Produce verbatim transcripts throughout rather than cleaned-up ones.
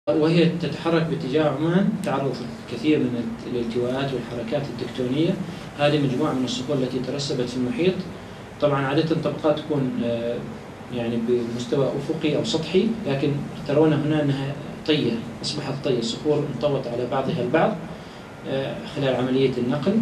وهي تتحرك باتجاه عمان، تعرض كثير من الالتواءات والحركات التكتونية. هذه مجموعة من الصخور التي ترسبت في المحيط. طبعا عادة طبقات تكون يعني بمستوى أفقي أو سطحي، لكن ترون هنا أنها طية، أصبحت طية، صخور انطوت على بعضها البعض خلال عملية النقل.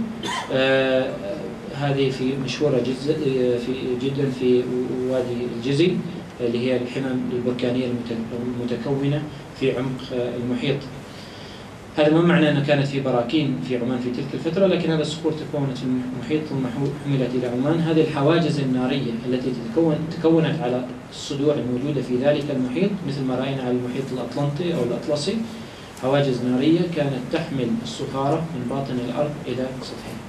هذه في مشهورة جزء في جدا في وادي الجزي اللي هي الحمم البركانية المتكونة في عمق المحيط. هذا ما معنى أنها كانت في براكين في عمان في تلك الفترة، لكن هذه الصخور تكونت في المحيط ثم حملت إلى عمان. هذه الحواجز النارية التي تتكون تكونت على الصدوع الموجودة في ذلك المحيط، مثل ما رأينا على المحيط الأطلنطي أو الأطلسي، حواجز نارية كانت تحمل الصخارة من باطن الأرض إلى سطحها.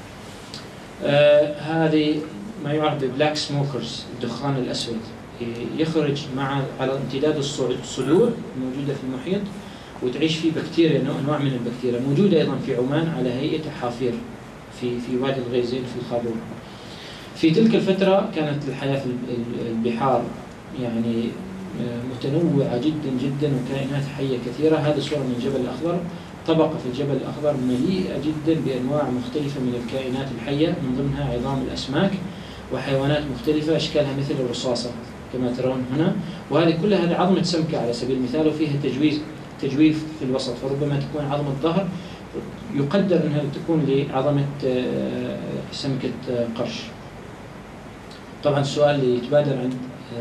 آه هذه ما يعرف ببلاك سموكرز، الدخان الأسود، يخرج مع على امتداد الصدوع الموجودة في المحيط، وتعيش فيه بكتيريا، أنواع من البكتيريا موجودة أيضا في عمان على هيئة حافير في في وادي الغيزين في الخابور. في تلك الفترة كانت الحياة في البحار يعني متنوعة جدا جدا، وكائنات حية كثيرة. هذه صورة من الجبل الأخضر، طبقة في الجبل الأخضر مليئة جدا بأنواع مختلفة من الكائنات الحية، من ضمنها عظام الأسماك وحيوانات مختلفة أشكالها مثل الرصاصة كما ترون هنا. وهذه كلها هذه عظمة سمكة على سبيل المثال، وفيها تجويف تجويف في الوسط، فربما تكون عظمة ظهر يقدر أنها تكون لعظمة سمكة قرش. طبعا السؤال اللي يتبادر عند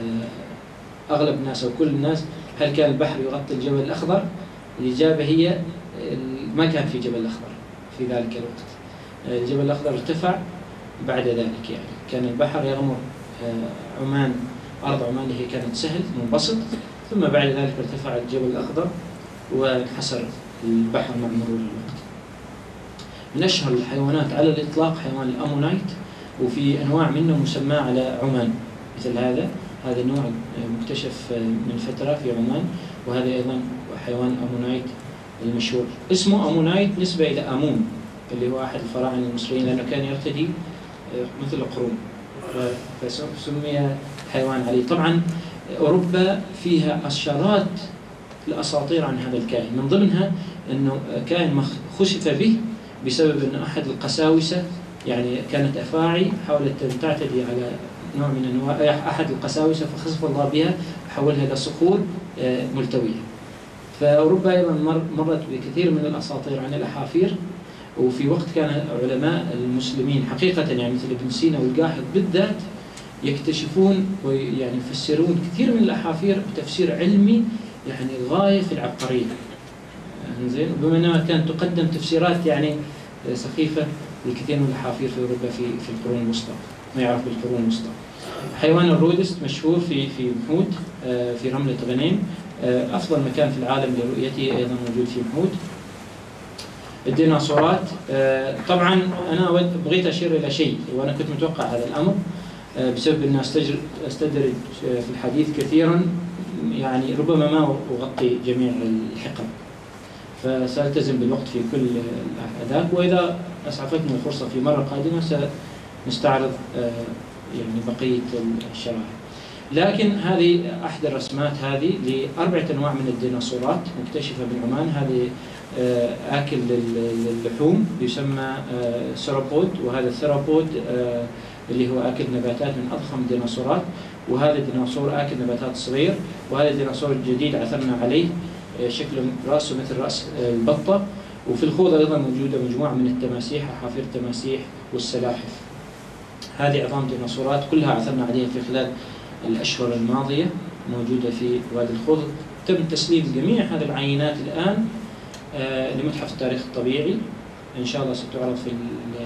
أغلب الناس أو كل الناس، هل كان البحر يغطي الجبل الأخضر؟ الإجابة هي ما كان في جبل أخضر في ذلك الوقت. الجبل الأخضر ارتفع بعد ذلك، يعني كان البحر يغمر عمان، أرض عمان اللي هي كانت سهل منبسط، ثم بعد ذلك ارتفع الجبل الأخضر وانحسر البحر مع مرور الوقت. من أشهر الحيوانات على الإطلاق حيوان الأمونايت، وفي أنواع منه مسمى على عمان، مثل هذا هذا النوع مكتشف من فترة في عمان، وهذا أيضا حيوان أمونايت المشهور. اسمه أمونايت نسبة إلى آمون اللي هو أحد الفراعنة المصريين، لأنه كان يرتدي مثل القرون فسمي حيوان عليه. طبعا أوروبا فيها عشرات الأساطير عن هذا الكائن، من ضمنها أنه كائن خسف به بسبب أن أحد القساوسة، يعني كانت أفاعي حاولت أن تعتدي على نوع من أنواع أحد القساوسة، فخسف الله بها وحولها إلى صخور ملتوية. فأوروبا أيضا مرت بكثير من الأساطير عن الأحافير، وفي وقت كان علماء المسلمين حقيقة يعني مثل ابن سينا والقاحط بالذات يكتشفون ويعني يفسرون كثير من الأحافير بتفسير علمي يعني غاية في العبقرية. زين، بما أنها كانت تقدم تفسيرات يعني سخيفة لكثير من الأحافير في أوروبا في في القرون الوسطى، ما يعرف بالقرون الوسطى. حيوان الرودست مشهور في في محود في رملة غنيم، أفضل مكان في العالم لرؤيته أيضا موجود في محود. الديناصورات، طبعا أنا بغيت أشير إلى شيء، وأنا كنت متوقع هذا الأمر بسبب أن أستدرج في الحديث كثيرا، يعني ربما ما أغطي جميع الحقب، فسألتزم بالوقت في كل ذاك، وإذا أسعفتني الفرصة في مرة قادمة سنستعرض يعني بقية الشرائح. لكن هذه أحد الرسمات هذه لأربعة أنواع من الديناصورات مكتشفة بالعمان. هذه آكل للحوم يسمى سيروبود، وهذا الثيروبود اللي هو آكل نباتات من أضخم الديناصورات، وهذا الديناصور آكل نباتات صغير. وهذا الديناصور الجديد عثرنا عليه شكله رأسه مثل رأس البطة. وفي الخوض أيضا موجودة مجموعة من التماسيح، أحافير التماسيح والسلاحف. هذه عظام ديناصورات كلها عثرنا عليها في خلال الأشهر الماضية، موجودة في وادي الخوض. تم تسليم جميع هذه العينات الآن آه لمتحف التاريخ الطبيعي، إن شاء الله ستعرض في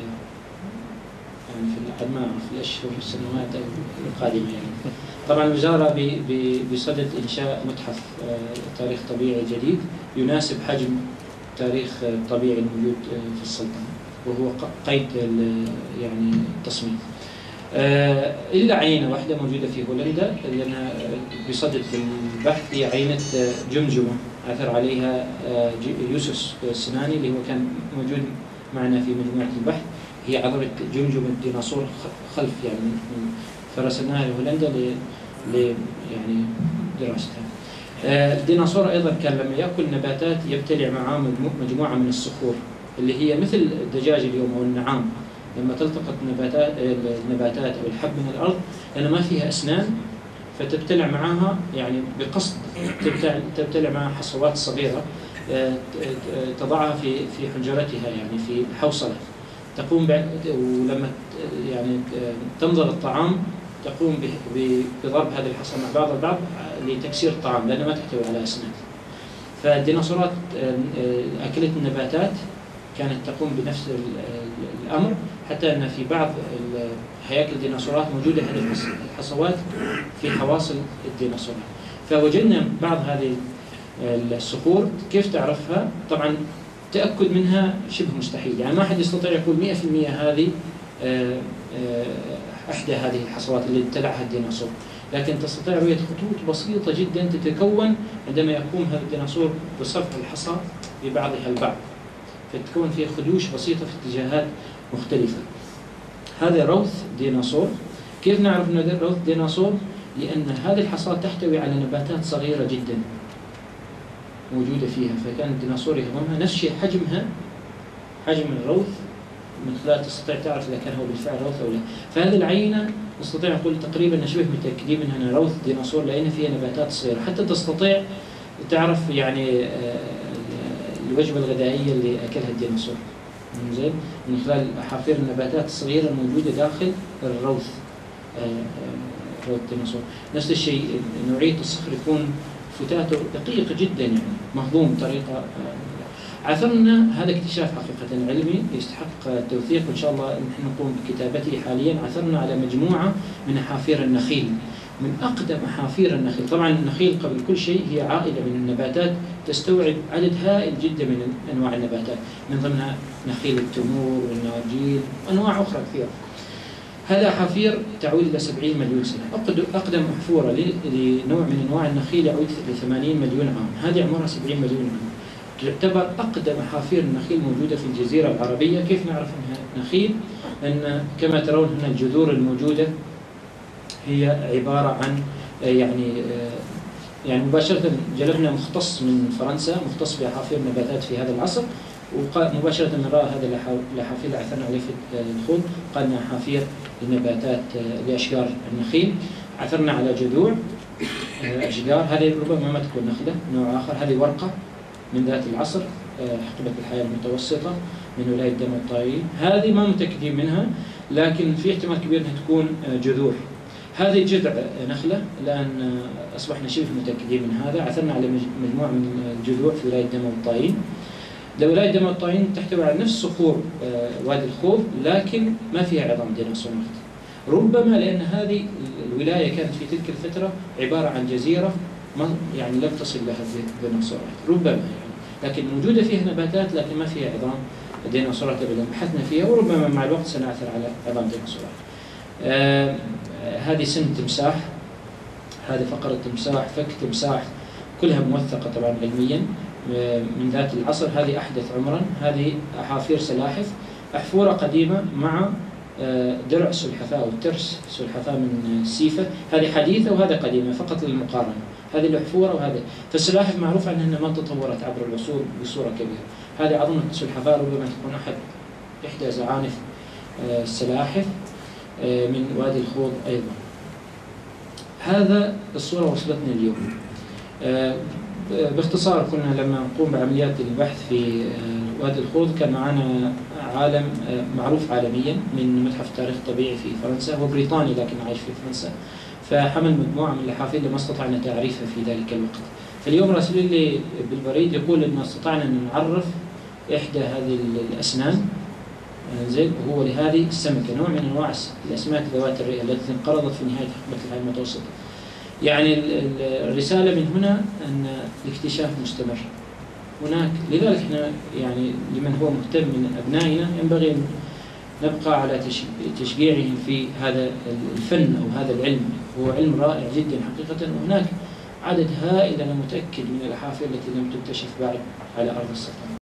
يعني في الأعمال في الأشهر السنوات القادمة. يعني طبعا الوزارة بصدد إنشاء متحف آه تاريخ طبيعي جديد يناسب حجم تاريخ الطبيعي الموجود في السلطنة، وهو قيد يعني التصميم. آه إلا عينة واحدة موجودة في هولندا لأنها بصدد البحث، هي عينة جمجمة عثر عليها آه يوسوس السناني اللي هو كان موجود معنا في مجموعة البحث. هي عثرت جمجمة ديناصور خلف يعني، فرسلناها لهولندا ل يعني دراستها. الديناصور أيضا كان لما يأكل نباتات يبتلع معاه مجموعة من الصخور اللي هي مثل الدجاج اليوم أو النعام، لما تلتقط نباتات النباتات أو الحب من الأرض لأن ما فيها أسنان فتبتلع معها، يعني بقصد تبتلع, تبتلع معها حصوات صغيرة تضعها في في حنجرتها، يعني في حوصلة تقوم ولما يعني تمضغ الطعام تقوم بضرب هذه الحصى مع بعض البعض لتكسير الطعام لأنها ما تحتوي على أسنان. فالديناصورات أكلت النباتات كانت تقوم بنفس الأمر، حتى أن في بعض هياكل الديناصورات موجودة هذه الحصوات في حواصل الديناصورات. فوجدنا بعض هذه الصخور كيف تعرفها؟ طبعا تأكد منها شبه مستحيل، يعني ما حد يستطيع يقول مئة في المئة هذه إحدى هذه الحصوات اللي ابتلعها الديناصور، لكن تستطيع رؤية خطوط بسيطة جدا تتكون عندما يقوم هذا الديناصور بصفع الحصى ببعضها البعض، فتكون فيها خدوش بسيطة في اتجاهات مختلفة. هذا روث ديناصور. كيف نعرف أنه روث ديناصور؟ لأن هذه الحصى تحتوي على نباتات صغيرة جدا موجودة فيها، فكان الديناصور يهضمها. نفس الشيء حجمها حجم الروث من خلال تستطيع تعرف إذا كان هو بالفعل روث أو لا. فهذه العينة نستطيع نقول تقريبا شبه متأكدين منها روث ديناصور لأن فيها نباتات صغيرة، حتى تستطيع تعرف يعني الوجبة الغذائية اللي أكلها الديناصور زين من خلال حافير النباتات الصغيرة الموجودة داخل الروث روث الديناصور. نفس الشيء نوعية الصخر يكون فتاته دقيقة جدا، يعني مهضوم بطريقة. عثرنا هذا اكتشاف حقيقة علمي يستحق التوثيق، وإن شاء الله نحن نقوم بكتابته حاليا. عثرنا على مجموعة من حافير النخيل، من أقدم حافير النخيل. طبعا النخيل قبل كل شيء هي عائلة من النباتات تستوعب عدد هائل جدا من أنواع النباتات، من ضمنها نخيل التمور والنارجيل وأنواع أخرى كثيرة. هذا حافير تعود إلى سبعين مليون سنة. أقدم محفورة لنوع من أنواع النخيل يعود إلى ثمانين مليون عام، هذه عمرها سبعين مليون عام. تعتبر أقدم حافير النخيل موجودة في الجزيرة العربية. كيف نعرف أنها نخيل؟ لأن كما ترون هنا الجذور الموجودة هي عبارة عن يعني يعني مباشرة جلبنا مختص من فرنسا مختص بحافير النباتات في هذا العصر، ومباشرة نرى هذا الحافير اللي عثرنا عليه في الخوض قال انها حافير لنباتات لأشجار النخيل. عثرنا على جذوع أشجار، هذه ربما ما تكون نخلة، نوع آخر. هذه ورقة من ذات العصر حقبة الحياة المتوسطة من ولاية دم الطائي، هذه ما متأكدين منها لكن في احتمال كبير أنها تكون جذور. هذه جذع نخلة الآن أصبحنا شبه متأكدين من هذا. عثرنا على مجموعة من الجذوع في ولاية دم الطائي. ولاية دم الطائي تحتوي على نفس صخور وادي الخوض لكن ما فيها عظام ديناصورات، ربما لأن هذه الولاية كانت في تلك الفترة عبارة عن جزيرة ما يعني لم تصل لها الديناصورات، ربما يعني، لكن موجودة فيها نباتات لكن ما فيها عظام ديناصورات أبدا. بحثنا فيها وربما مع الوقت سنعثر على عظام ديناصورات. آه هذه سن تمساح، هذه فقرة تمساح، فك تمساح، كلها موثقة طبعا علميا من ذات العصر. هذه أحدث عمرا. هذه أحافير سلاحف، أحفورة قديمة مع درع سلحفاة أو ترس سلحفاة من السيفة. هذه حديثة وهذا قديمة فقط للمقارنة. هذه الأحفورة وهذه. فالسلاحف معروف أنها ما تطورت عبر العصور بصورة كبيرة. هذه عظمة السلحفاة ربما تكون أحد إحدى زعانف السلاحف من وادي الخوض أيضا. هذا الصورة وصلتنا اليوم. باختصار كنا لما نقوم بعمليات البحث في وادي الخوض كان معنا عالم معروف عالميا من متحف التاريخ الطبيعي في فرنسا، هو بريطاني لكن عايش في فرنسا، فحمل مجموعة من الحافير لما استطعنا تعريفها في ذلك الوقت. فاليوم راسل لي بالبريد يقول أن استطعنا أن نعرف إحدى هذه الأسنان زين، وهو لهذه السمكة نوع من أنواع الأسماك ذوات الرئة التي انقرضت في نهاية حقبة الحياة المتوسطة. يعني الرسالة من هنا أن الاكتشاف مستمر هناك، لذلك احنا يعني لمن هو مهتم من أبنائنا ينبغي أن نبقى على تشجيعهم في هذا الفن أو هذا العلم، هو علم رائع جدا حقيقة، وهناك عدد هائل أنا متأكد من الأحافير التي لم تكتشف بعد على أرض السطح.